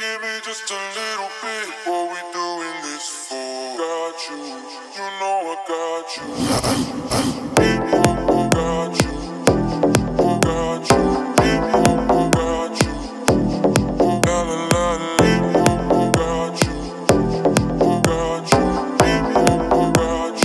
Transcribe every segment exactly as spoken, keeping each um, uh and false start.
give me just a little bit. What we doing this for? Got you, you know I got you. Oh, got you. Oh, got you. Oh, got you. Oh, la la la la. Oh, got you. Oh, got you. Oh, got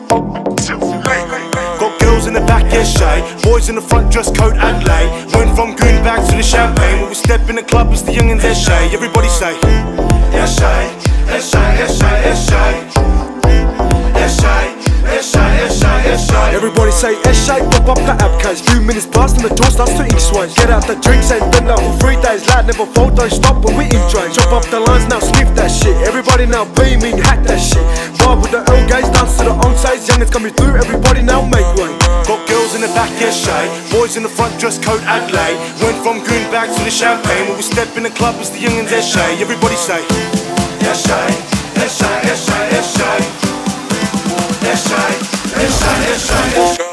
you. Got girls in the back, yeah, shy. Boys in the front, dress code Adelaide. Went from goon back to the champagne. When we step in the club, it's the youngins, they're shy. Everybody say, yeah, shy, yeah, shy, yeah, shy, yeah, shy. Yeah, shy, yeah, shy, yeah, shy, yeah, shy. Everybody say S-Shay, pop up the app case. Few minutes past and the door starts to ink sway. Get out the drinks and bend out for three days. Lad never fold, don't stop when we in train. Chop up the lines now, sniff that shit. Everybody now beaming, hack that shit. Vibe with the L gays, dance to the on-sides. Youngins coming through, everybody now make way. Got girls in the back, yeah, shy. Boys in the front, dress code Adelaide. Went from goon back to the champagne. When we step in the club, it's the youngins, they're shy. Everybody say, yeah, shy, yeah, shy, yeah, shy, yeah, shy. Yeah, shy, yeah, shy, yeah, shy, yeah, shy.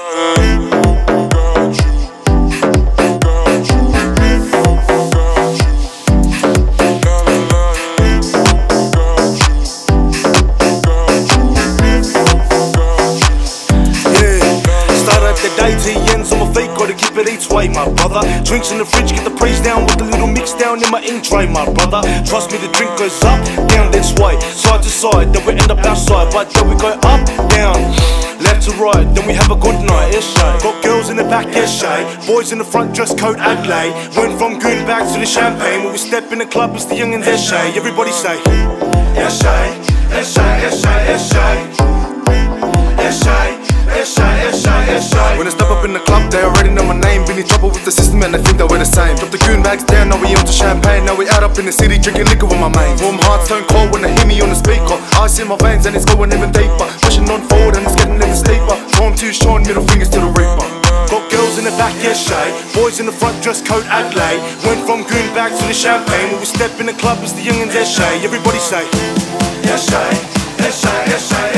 Gotta keep it each way, my brother. Drinks in the fridge, get the praise down with a little mix down in my ink tray, my brother. Trust me, the drink goes up, down, then sway, side to side, then we end up outside. But then we go up, down, left to right, then we have a good night, it's shy. Got girls in the back, yes, shy. Boys in the front, dress code Adelaide. Went from goon back to the champagne. When we step in the club, it's the youngins, they're shy. Everybody say, yeah, shy, yeah, shy, yeah, shy, yeah, shy. Yeah, shy. When I step up in the club, they already know my name. Been in trouble with the system and they think that we're the same. Drop the goon bags down, now we on to champagne. Now we out up in the city drinking liquor with my mates. Warm hearts turn cold when they hear me on the speaker. Ice in my veins and it's going even deeper. Pushing on forward and it's getting even steeper. Form too short, middle fingers to the reaper. Got girls in the back, yeah, shy. Boys in the front, dress code Adelaide. Went from goon back to the champagne. When we step in the club, it's the youngins, they're shy. Everybody say, yeah, shy, yeah, shy, yeah, shy.